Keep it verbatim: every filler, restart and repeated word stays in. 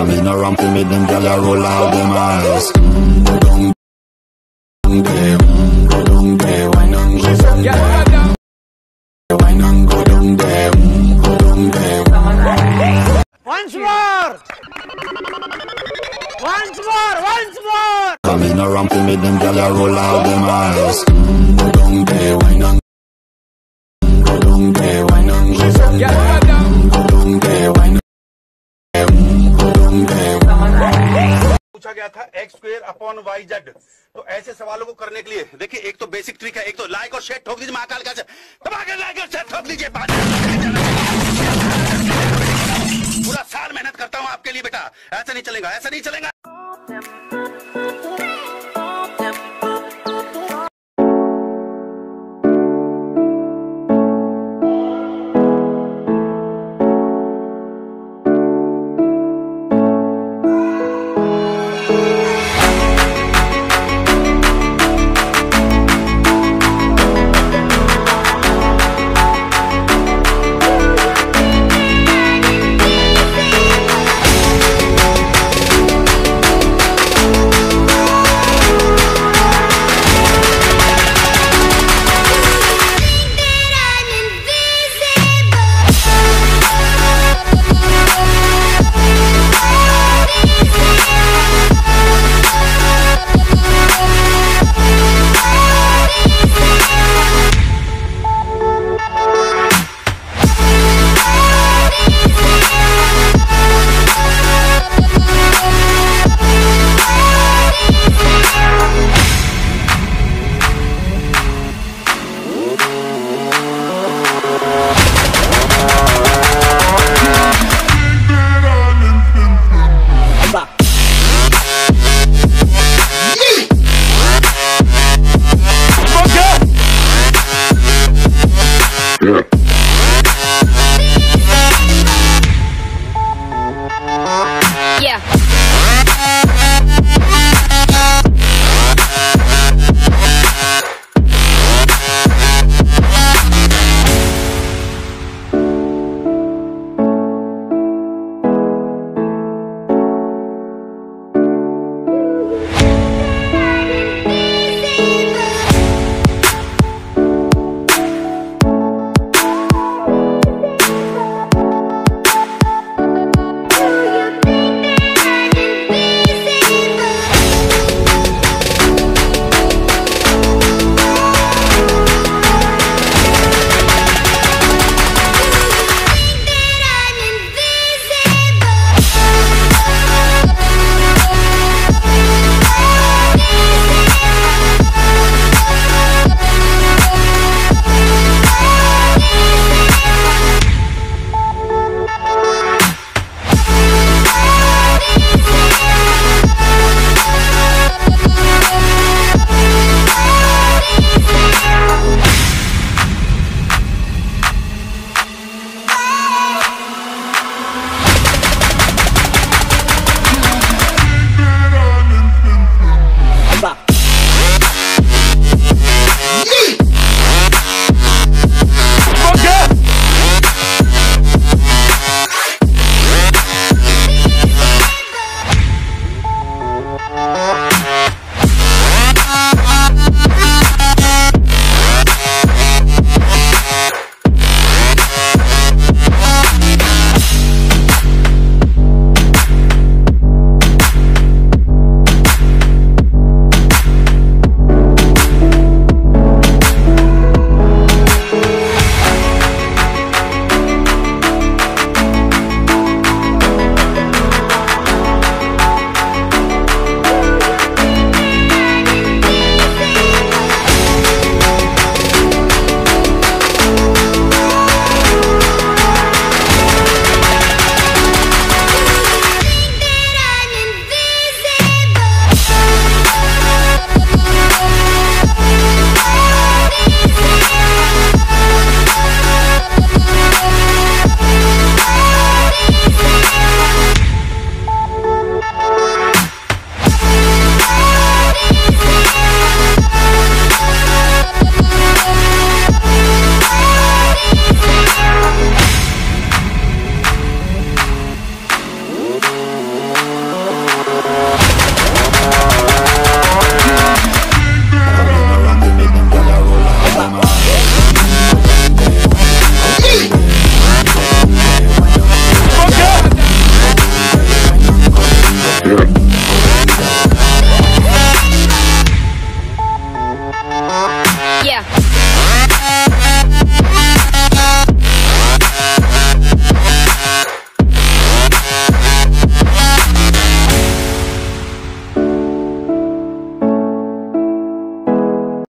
Come in around to me, them gyal a roll out them eyes. Mm, go down, down there, mm, go down there, wine and go down there. Wine and go down there, mm, go down there. Once more! Once more! Once more! Come in around to me, them gyal a roll out them eyes. Mm, go down there, wine and go down there, wine and go down there. Go down there, wine and go down there. पूछा गया था X square upon Y Z. तो ऐसे सवालों को करने के लिए देखिए, एक तो बेसिक ट्रिक है, एक तो लाइक और शेयर ठोक लीजिए, महाकाल का दबा के लाइक और शेयर ठोक लीजिए। पूरा साल मेहनत करता हूँ आपके लिए बेटा, ऐसा नहीं चलेगा, ऐसा नहीं चलेगा। Yeah.